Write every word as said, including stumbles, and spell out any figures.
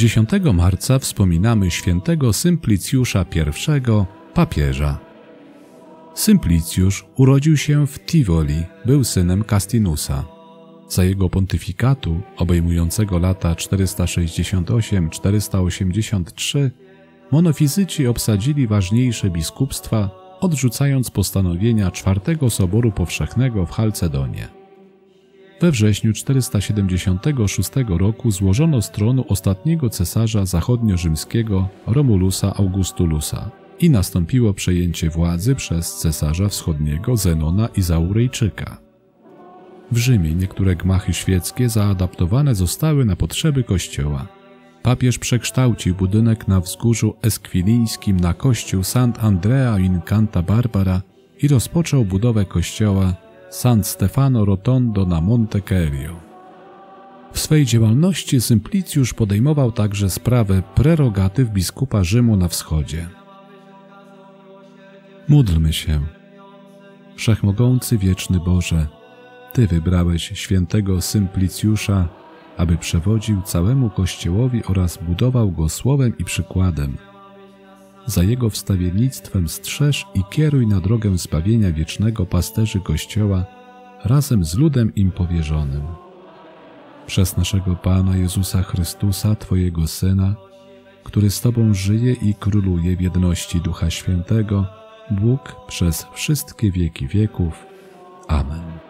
dziesiątego marca wspominamy świętego Symplicjusza pierwszego, papieża. Symplicjusz urodził się w Tivoli, był synem Castinusa. Za jego pontyfikatu, obejmującego lata czterysta sześćdziesiąt osiem do czterysta osiemdziesiąt trzy, monofizyci obsadzili ważniejsze biskupstwa, odrzucając postanowienia czwartego Soboru Powszechnego w Chalcedonie. We wrześniu czterysta siedemdziesiątego szóstego roku złożono z tronu ostatniego cesarza zachodniorzymskiego Romulusa Augustulusa i nastąpiło przejęcie władzy przez cesarza wschodniego Zenona Izauryjczyka. W Rzymie niektóre gmachy świeckie zaadaptowane zostały na potrzeby kościoła. Papież przekształcił budynek na wzgórzu eskwilińskim na kościół Sant'Andrea in Canta Barbara i rozpoczął budowę kościoła San Stefano Rotondo na Monte Cario. W swej działalności Symplicjusz podejmował także sprawę prerogatyw biskupa Rzymu na wschodzie. Módlmy się. Wszechmogący wieczny Boże, Ty wybrałeś świętego Symplicjusza, aby przewodził całemu Kościołowi oraz budował go słowem i przykładem. Za jego wstawiennictwem strzeż i kieruj na drogę zbawienia wiecznego pasterzy Kościoła razem z ludem im powierzonym. Przez naszego Pana Jezusa Chrystusa, Twojego Syna, który z Tobą żyje i króluje w jedności Ducha Świętego, Bóg przez wszystkie wieki wieków. Amen.